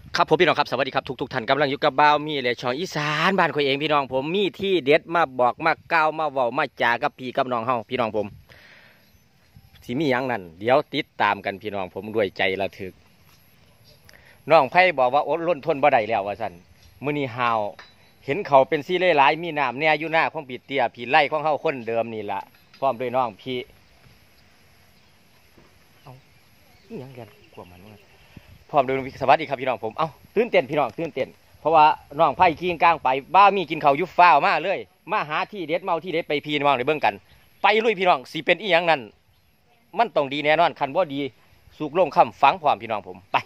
ครับผมพี่น้องครับสวัสดีครับทุกท่านกำลังอยู่กับบ่าวมีเลยช่องอีสานบ้านข่อยเองพี่น้องผมมีที่เด็ดมาบอกมากล่าวมาเว้ามาจากับพี่กับน้องเฮาพี่น้องผมสิมีอย่างนั้นเดี๋ยวติดตามกันพี่น้องผมด้วยใจระทึกน้องไผ่บอกว่าอดล้นทนบ่ได้แล้วว่าซั่นมื้อนี้ฮาวเห็นเขาเป็นซีเล่หลายมีน้ำแน่อยู่หน้าของปีเตี้ยพี่ไล่ของเฮาคนเดิมนี่ล่ะพร้อมด้วยน้องพี่เอาอีหยังกันกลัวมันว่าพร้อมด้วยสวัสดีครับพี่น้องผมเอ้าตื่นเต้นพี่น้องตื่นเต้นเพราะว่าน้องไผ่ขี่กลางไปบ้ามีกินเขาวยุบฟ้าวมาเลยมาหาที่เด็ดเมาที่เด็ดไปพีนมาในเบื้องกันไปลุยพี่น้องสิเป็นอีหยังนั้นมันต้องดีแน่นอนคันว่าดีสุกลงคำฟังความพี่น้องผมไป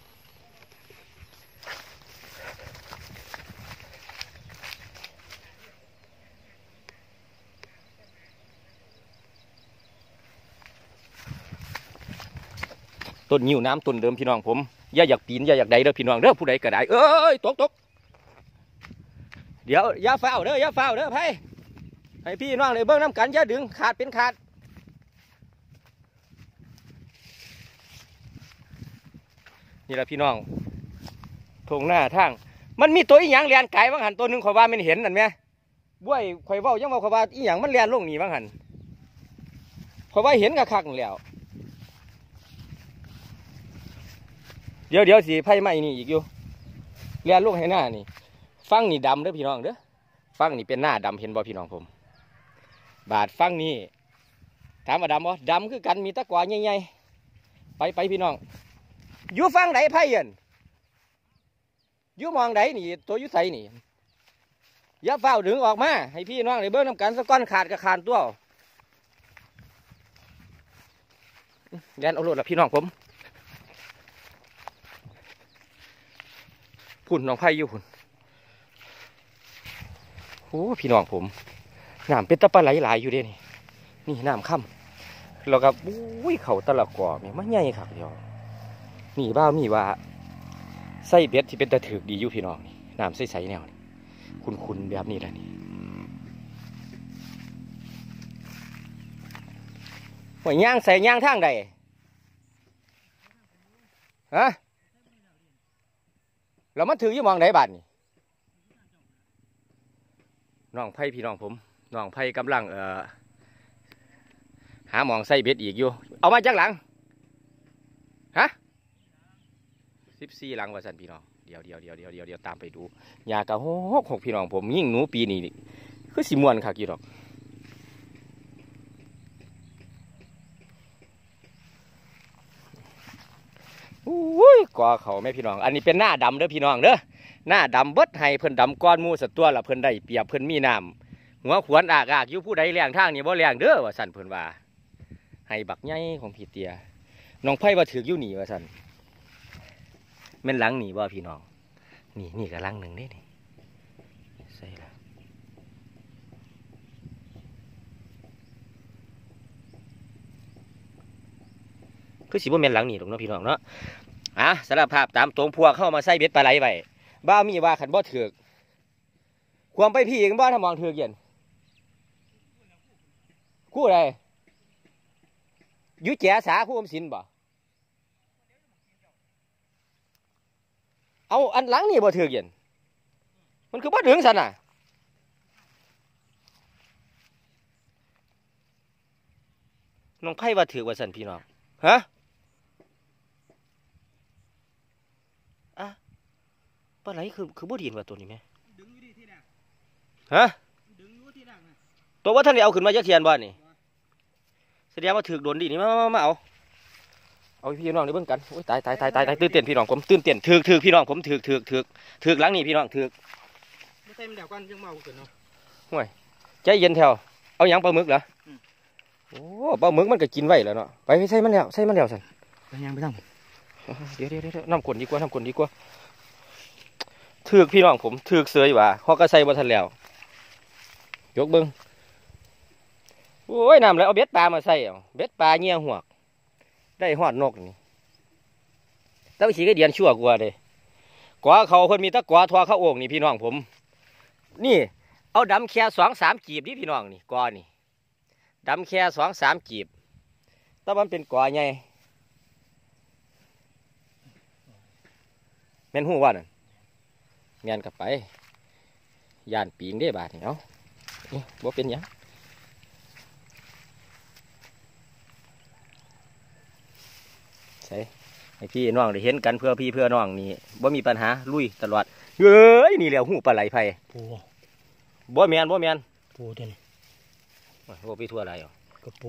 ต้นยิ้วน้ำต้นเดิมพี่น้องผมอย่าอยากปีนอย่าอยากใดเด้อพี่น้องเด้อผู้ใดก็ได้เอ้ยตกเดี๋ยวอย่าฝ้าวเด้ออย่าฝ้าวเด้อไผ่ให้พี่น้องเลยเบิ้งน้ำกันอย่าดึงขาดเป็นขาดนี่แหละพี่น้องทงหน้าทางมันมีตัวอีหยังเลียนไก่บางหันตัวหนึ่งข่อยว่ามันเห็นนั่นไหมบ้วยข่อยเว้ายังว่าข่อยว่าอีหยังมันเลียนลงนี่บางหันข่อยว่าเห็นกะคักแล้วเดี๋ยวสิไผ่ไหม้นี่อีกอยู่เลียนลงให้หน้านี่ฟังนี่ดำเด้อพี่น้องเด้อฟังนี่เป็นหน้าดำเห็นบ่พี่น้องผมบาดฟังนี่ถามว่าดำบ่ดำคือกันมีตะกวาใหญ่ๆไปพี่น้องอยู่ฟังไหนไผ่เย็นอยู่มองไหนนี่ตัวอยู่ใสนี่อย่าเฝ้าดึงออกมาให้พี่น้องได้เบิ่งน้ำกันสักก้อนขาดกับขาดตัวแดนเอาโลดละพี่น้องผมพุ่นน้องไผ่อยู่พุ่นโอ้พี่น้องผมน้ำเป็นตะปลาไหลหลายอยู่เด้นี่น้ำค่ำแล้วก็อุ้ยเขาตะละกอเนี่ยมันใหญ่ครับเดียวนี่บ้ามีว่าไส้เบ็ดที่เป็นตะถือดีอยู่พี่น้องนี่น้ำใสๆแนวนี่คุณแบบนี้แหละนี่หัวย่างใส่ย่างทางใดฮะแล้วมันถือยี่มองไหนบ้านนี่น้องไผ่พี่น้องผมน้องไผ่กำลังหาหมองไส้เบ็ดอีกอยู่เอามาจากหลังฮะ14หลังว่าสันพี่น้องเดี๋ยวตามไปดูยากระหกพี่น้องผมยิ่งหนูปีนี้คือสิมวนค่ะกี่ดอกอุ้ยกอเขาแม่พี่น้องอันนี้เป็นหน้าดำเด้อพี่น้องเด้อหน้าดำเบิดให้เพิ่นดำก้อนมูสัตว์ตัวละเพิ่นได้เปรียบเพิ่นมีน้ำหัวขวนอากอยู่ผู้ใดแรงทางนี่บ่แรงเด้อว่าสันเพิ่นว่าให้บักใหญ่ของพี่เตียน้องไผ่ว่าถืออยู่หนีว่าสันแม่นหลังหนีบ่พี่น้องนี่ก็หลังหนึ่งเด้นี่ใส่ละคือสิบ่แม่นหลังหนีหรอกเนาะพี่น้องเนาะสารภาพตามตรงพวกเข้ามาใส่เบ็ดปลาไหลไว้บ้ามีว่าขันบ่ถือกความไปพี่เองบ้าถ้ามองถือกเย็นคู่ใดยุ่แจ๋สาคู่อมสินบ่เอาอันหลังนี่บ่ถือกเย็นมันคือบ่ถึงสันน่ะน้องไผ่ว่าถือกว่าสันพี่น้องฮะปลาไหลคือบ่ดีนว่าตัวนี้ไหมฮะตัวว่าท่านเอาขึ้นมาจะเทียนบ่นี่แสดงว่าถือกโดนดีนี่มาเอาพี่น้องได้เบิ่งกันโอ้ยตายตื่นเต้นพี่น้องผมตื่นเต้นถือกพี่น้องผมถือกหลังนี่พี่น้องถือกไม่ใช่มันเดี๋ยวก่อนยังเมาเกินเนาะห่วยใจเย็นแถวเอาหยังปลาหมึกเหรอโอ้ปลาหมึกมันก็กินไว้แล้วเนาะไปใส่มันแล้วสันไปยังไปทำเดี๋ยวน้ำกลดีกว่าถือกพี่น้องผมถือกเสืออยู่ว่าเขาก็ใส่บ่ทันแล้วยกเบิ้งโอ้ยน้ำแล้วเอาเบ็ดปลามาใส่เอาเบ็ดปลาเงี้ยหัวได้หอดนกนี่ตั้งสีก็เดียนชั่วกว่าเลยกว่าเขาคนมีตะกว่าทัวเขาโอ่งนี่พี่น้องผมนี่เอาดำแค่2-3จีบนี่พี่น้องนี่กว่านี่ดำแค่2-3จีบแต่มันเป็นกว่าไงแม่นหูว่านั่นแม่นกลับไปย่านปีงได้บาดนี่เนาะบ่เป็นหยังใช่ให้พี่น้องได้เห็นกันเพื่อพี่เพื่อน้องนี่บ่มีปัญหาลุยตลอดเฮ้ยนี่แหละหูปลาไหลไผ่ปูบ่แม่นบ่แม่นปูเด่นบ่ไปทั่วอะไรหรอกกระปู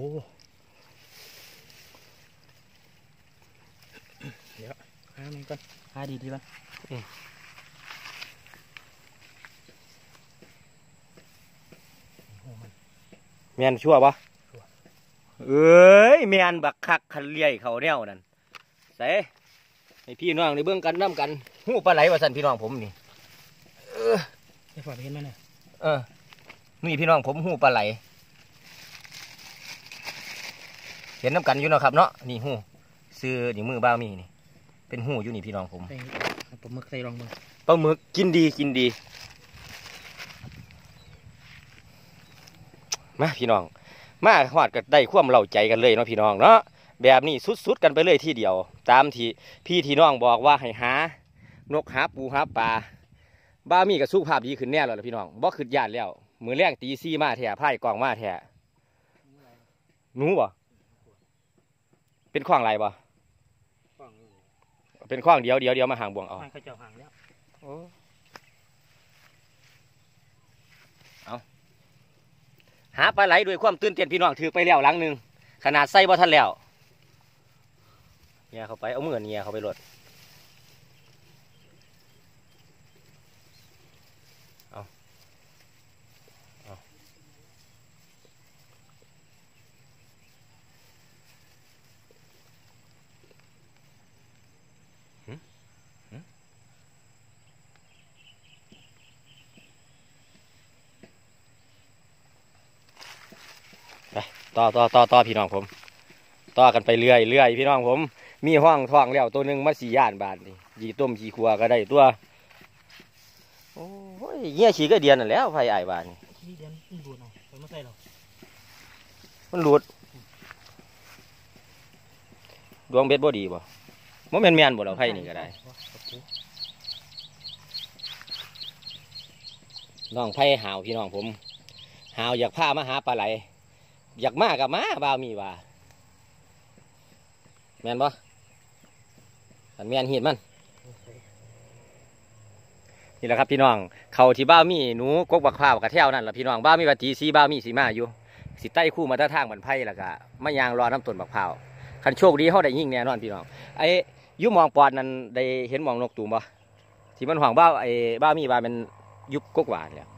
เดี๋ยวหามันก่อนหาดีก่อนแม่นชั่วปะเอ้ยแม่นบักคักคันเลี้ยเขาแนวนั่นใส่ให้พี่น้องในเบื้องกันน้ำกันหูปลาไหลว่าสั่นพี่น้องผมนี่ไอ้ฝาไปเห็นไหมเนี่ยนี่พี่น้องผมหูปลาไหลเห็นน้ำกันอยู่เนาะครับเนาะนี่หูซื้อนี่มือบ้ามีนี่เป็นหูอยู่นี่พี่น้องผมไอ้ปลาหมึกใส่รองมือปลาหมึกกินดีกินดีมาพี่น้องมาหอดก็ได้ความเล่าใจกันเลยเนาะพี่น้องเนาะแบบนี้สุดๆกันไปเลยที่เดียวตามที่พี่ที่น้องบอกว่าให้หานกหาปูหาปลาบ้ามีกับสุขภาพดีขึ้นแน่แล้วล่ะพี่น้องบ่ขึ้นยานแล้วมือแรงตีซี่มาแท้ไพ่กองมาแท้หนูบ่เป็นข้องไรบ่เป็นข้องเดียวมาห่างบ่วงเอาเขาเจ้าห่างแล้วหาปลาไหลด้วยความตื่นเต้นพี่น้องถือไปแล้วหลังหนึ่งขนาดใส่บ่ทันแล้วเนี่ยเข้าไปเอามือเนี่ยเข้าไปรดต่อพี่น้องผมต่อกันไปเรื่อยพี่น้องผมมีห้องท้องแล้วตัวหนึ่งมา4 ย่านบาทนี่ยีต้มยีครัวก็ได้ตัวโอ้ยเงี้ยฉีก็เดียนนั่นแล้วไฟไอ้บานนี่ขี้เดียนมันดูดเอาไปมาใส่หรอมันหลุดดวงเบ็ดบ่ดีบ่มันแม่นบ่เราไฟนี่ก็ได้น้องไผ่หาวพี่น้องผมหาวอยากพามาหาปลาไหลอยากมากับมาบ่าวมีว่าแม่นบ่อันแม่นเห็ดมันนี่แหละครับพี่น้องเขาที่บ้าวมีหนูกกบักพร้าวกระเท่านั่นแหละพี่น้องบ้าวมีว่าตีซีบ้าวมีสีมาอยู่สิใต้คู่มาตะทางบันไผ่แล้วก็มายางรอน้ำต้นบักพร้าวคันโชคดีเขาได้ยิ่งแน่นอนพี่น้องไอ้ยุมองปอดนั้นได้เห็นมองนกตูมบ่ที่มันห่วงบ้าวไอ้บ้าวมีว่ามันยุบกกหวานแล้ว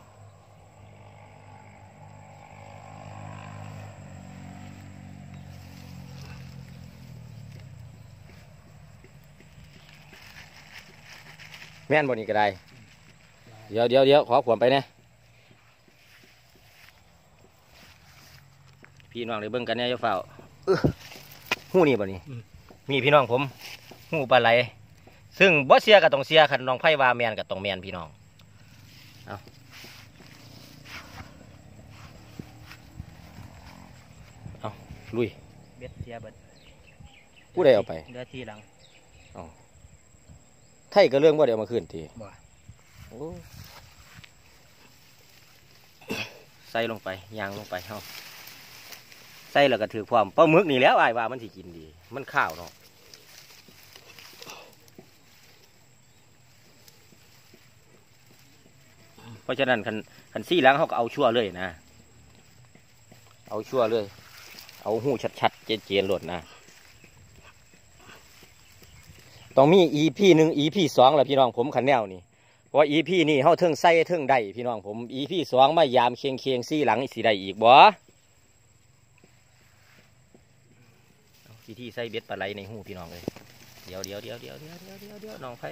แม่นบนนี้ก็ได้เดี๋ยวขอขวมไปนะพี่น้องเลยเบิ่งกันเนี่ยเจ้าเฝ้าหู้นี่บ่นี่มีพี่น้องผมหู้ปลาไหลซึ่งบ่เสียกับต้องเสียคันน้องไผ่ว่าแมนกับต้องแมนพี่น้องเอาลุยเบ็ดเสียเบ็ดผู้ใดเอาไปเดือทีหลังไทยก็เรื่องว่าเดี๋ยวมาขึ้นทีใส่ลงไปยางลงไปเฮาใส่แล้วก็ถือความปลาหมึกนี่แล้วไอ้ว่ามันสิกินดีมันข้าวเนาะเพราะฉะนั้นคันซี่หลังเขาก็เอาชั่วเลยนะเอาชั่วเลยเอาหูชัดๆเจนๆหลดนะต้องมี EP 1 EP 2แหละพี่น้องผมขันแนวนี่เพราะ EP นี่เขาเทิงไส้เทิงได้พี่น้องผม EP 2มายามเคียงซี่หลังสีได้อีกบ่วิธีใส่เบ็ดปลาไหลในหูพี่น้องเลยเดี๋ยวน้องไผ่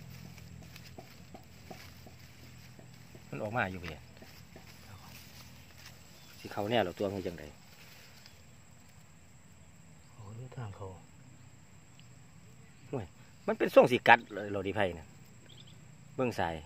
มันออกมาอยู่เพียเขาเนี่ยเราตัวมันจังไดโอ้ยทางเขามันเป็นส่งสีกัดเลยโรดีไพ่นะเบื้องสาย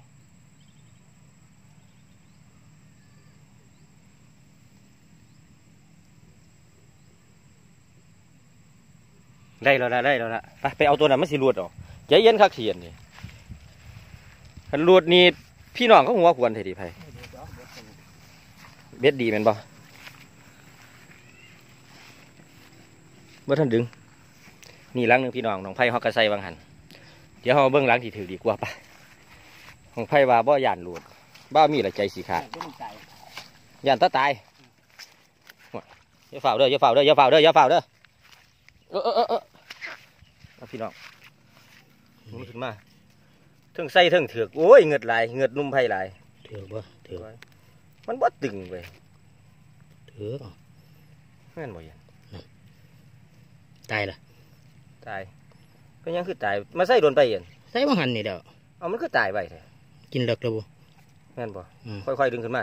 ได้แล้วละได้แล้วละไปเอาตัวนั้นมันสิรวดออกใจเย็นคักเทียนนี่คันรวดนี่พี่น้องเขาหัวควรเถดีไพ่เบ็ดดีแม่นบ่บ่ทันดึงนี่หลังหนึ่งพี่น้องน้องไพ่ฮอกกระไซบางหันเดี๋ยวเขาเบื้องหลังที่ถือดีกว่าปะของไพ่ว่าบ่ย่านหลุดบ้ามีละใจสีขาดย่านตาตายอย่าฝ่าเด้ออย่าฝ่าเด้ออย่าฝ่าเด้ออย่าฝ่าเด้อเอาพี่น้องมันขึ้นมาถึงใส่ถึงเถือกโอ้ยเงือดลายเงือดนุ่มไผ่ลายถือบ่ถือมันบ่ตึงไปถือแม่นบ่ยันตายละตายก็ยังคือตายมาใส่โดนไปยันใส่บ่หันนี่เด้อเอามันคือตายไปแท้กินเลิกแล้วบ่แม่นบ่ค่อยๆดึงขึ้นมา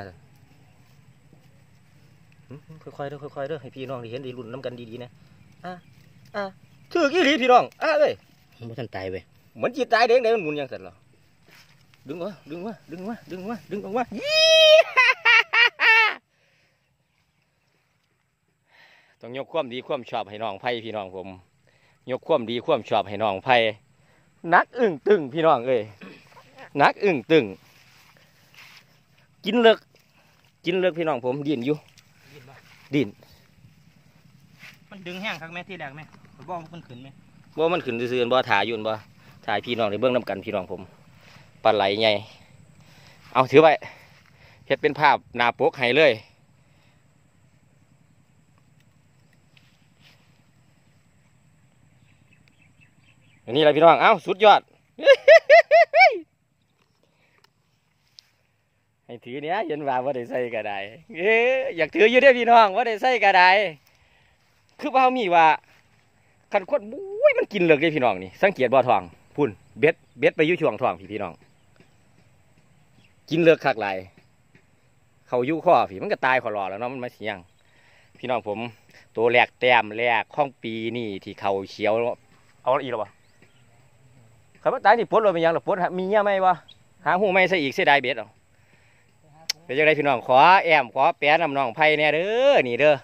ค่อยๆเด้อค่อยๆเด้อให้พี่น้องได้เห็นได้ลุ้นน้ำกันดีๆนะถือกี่หลีพี่น้องเอ้ยมันบ่ทันตายไปเหมือนจีตายเด้งเด้มันหมุนยังเสร็จหรอดึงวะดึงวะดึงวะดึงวะดึงออกมาต้องยกความดีความชอบให้น้องไผ่พี่น้องผมยกความดีความชอบให้น้องไผ่นักอึ้งตึงพี่น้องเอ้ยนักอึ้งตึงกินเลิกพี่น้องผมดินอยู่ดินมันดึงแห้งครับแม่ที่แรกแม่บ่มันขึ้นไหมบ่มันขึ้นซื่อๆบ่ถ่ายอยู่บ่ถ่ายพี่น้องในเบื้องน้ำกันพี่น้องผมปลาไหลไงเอาถือไว้เฮ็ดเป็นภาพหน้าปกให้เลยอันนี้อะไรพี่น้องเอ้าสุดยอด ให้ถือเนี้ยยันว่าได้ใส่กระไดอยากถืออยู่เด้อพี่น้องว่าได้ใส่กระไดคือว่ามีว่าขันคนบุ้ยมันกินเลิกเลยพี่น้องนี่สังเกตบ่อทองพุ่นเบ็ดไปอยู่ช่วงทองพี่น้องกินเลิกคักหลายเขายู่ข้อพี่มันก็ตายขอรอแล้วเนาะมันมาเสียงพี่น้องผมตัวแรกแต้มแรกของปีนี่ที่เขาเขียวเอาอีกหรอวะเขาว่าตายนี่ปลดเลยเป็นยังหรอปลดมีเงี้ยไหมวะหาหูไม่ใส่อีกเสียดายเบ็ดเอาเป็นยังไงพี่น้องขอแอมขอแปะน้ำน้องไผ่เนี่ยเด้อนี่เด้อ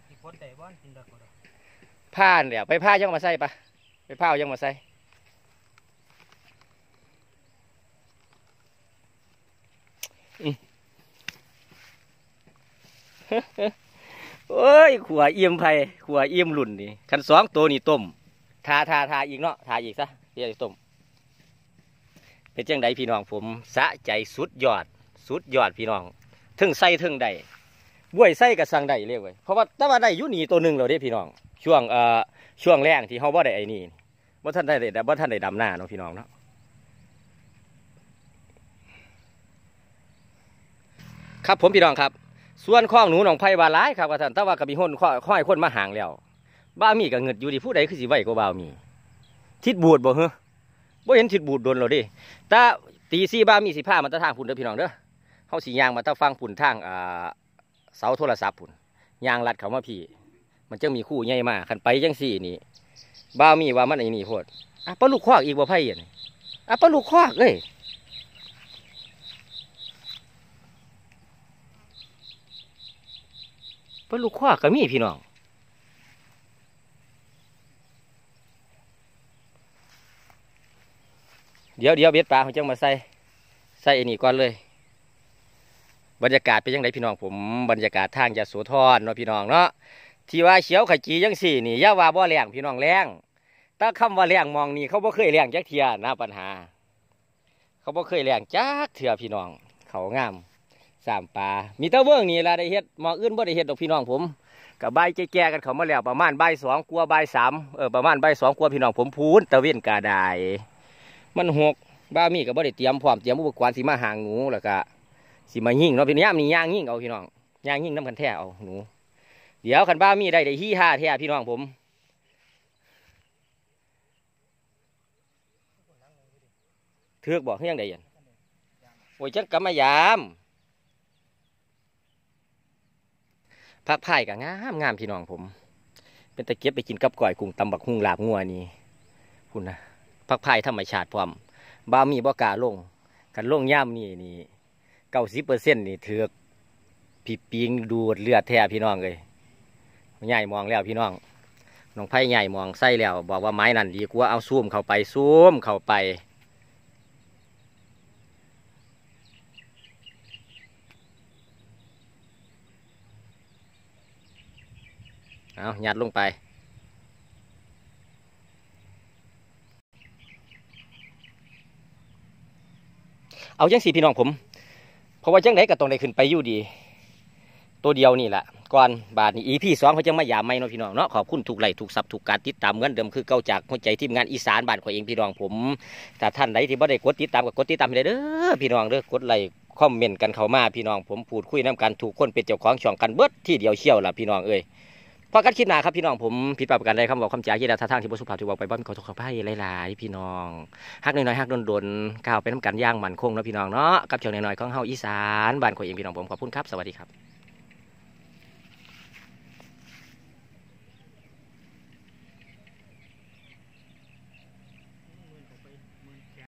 ผ้าเดี๋ยวไปผ้ายังมาใส่ปะไปผ้ายังมาใส่โอ้ยขัวเอี่ยมไผ่ขัวเอี่ยมหลุ่นนี่ขันสองตัวนี่ต้มทาอีกเนาะทาอีกซะเดี๋ยวต้มเป็นจังไดพี่น้องผมสะใจสุดยอดพี่น้องถึงใส่ถึงใดบ้วยใส่กับสังใดเรียกไว้เพราะว่าแต่ว่าได้อยู่นี่ตัวหนึ่งเราได้พี่น้องช่วงแรกที่เขาบ่ได้ไอ้นี่บ่ท่านได้ดำหน้าเนาะพี่น้องเนาะครับผมพี่น้องครับส่วนข้องหนูหนองไผ่บาหลายครับว่าท่านแต่ว่าก็มีห้นข้อยคนมาห่างแล้วบ้ามีก็เงิดอยู่ดีผู้ใดคือสิไหวก็บ่าวมีทิดบูดบ่เหรอบ่เห็นทิดบูดโดนเราดิแต่ตีซี่บ้ามีสิผ้ามันตะทางพุ่นเด้อพี่น้องเด้อเฮาสิย่างมาตะฟังพุ่นทางเสาโทรศัพท์พุ่นย่างลัดเขามาพี่มันจะมีคู่ใหญ่มากขันไปจังสี่นี่บ้ามีว่ามันไอ้นี่โพดปลาลูกควักอีกบ่ไพ่เนี่ยปลาลูกควักเลยปลาลูกควักก็มีพี่น้องเดี๋ยวเบ็ดปลาเขาจังมาใส่ไอ้นี่ก่อนเลยบรรยากาศเป็นยังไงพี่น้องผมบรรยากาศทางยโสธรเนาะพี่น้องเนาะที่ว่าเขียวขจียังสี่นี่ย่าว่าบ่แรงพี่น้องแรงถ้าคำว่าแรงมองนี่เขาบ่เคยแรงจักเทียนะปัญหาเขาบ่เคยแรงจักเทียพี่น้องเขางามสามปลามีตะเวิ้งนี่ละได้เฮ็ดมองอื่นบ่ได้เฮ็ดดอกพี่น้องผมกับใบแก่ๆกันเขามาแล้วประมาณใบสองกลัวใบสามประมาณใบสองกลัวพี่น้องผมพูนตะเว้นกาได้มันหกบ้ามีกับบ่ได้เตรียมพร้อมเตรียมอุปกรณ์สิมาหางหนูแล้วก็สิมายิงเนาะพี่ย่ามนี่ย่างยิงเอาพี่น้องย่างยิงน้ำกันแท้เอาหนูเดี๋ยวขันบ้ามีได้ฮี่ห้าแท้พี่น้องผมเทือกบอกเฮี้ยงได้ยันโอ้ยจัดกำมายามผักไผ่ก็งามงามพี่น้องผมเป็นตะเกียบไปกินกับก้อยกุ้งตำบักหุ่งลาบงัวนี่คุณนะผักไผ่ธรรมชาติพร้อมบ่มีบ่กล้าลงกันลงย่ำนี่90%นี่ถือกผีปิงดูดเลือดแท้พี่น้องเลยใหญ่มองแล้วพี่น้องน้องไผ่ใหญ่มองไส้แล้วบอกว่าไม้นั่นดีกว่าเอาซูมเข้าไปซูมเข้าไปเอายัดลงไปเอาจังสีพี่น้องผมเพราะว่าจังไดก็ต้องได้ขึ้นไปอยู่ดีตัวเดียวนี่แหละก่อนบาทนี้ EP 2เขาจะมายามไม่เนาะพี่น้องเนาะขอบคุณทุกไลค์ทุกซับทุกการติดตามเหมือนเดิมคือเก่าจากหัวใจทีมงานอีสานบ้านของเองพี่น้องผมแต่ท่านใดที่บ่ได้กดติดตามก็กดติดตามให้เด้อพี่น้องเด้อกดไลค์คอมเมนต์กันเข้ามาพี่น้องผมพูดคุยน้ำกันถูกคนเป็นเจ้าของช่องกันเบิดที่เดียวเชี่ยวล่ะพี่น้องเอ้ยพอกันคลิปหน้าครับพี่น้องผมผิดพลาดประการใดคำบอกคำจาที่ใดท่าทางที่บ่สุภาพที่บอกไปบ้านขอโทษขออภัยหลายๆพี่น้องฮักน้อยๆฮักโดนๆก้าวไปน้ำกันย่างมั่นคงเนาะพี่น้องเนาะกับช่องน้อยๆของเฮาอีสานบ้านของเองพี่น้องผมขอบคุณครับสวัสดีครับ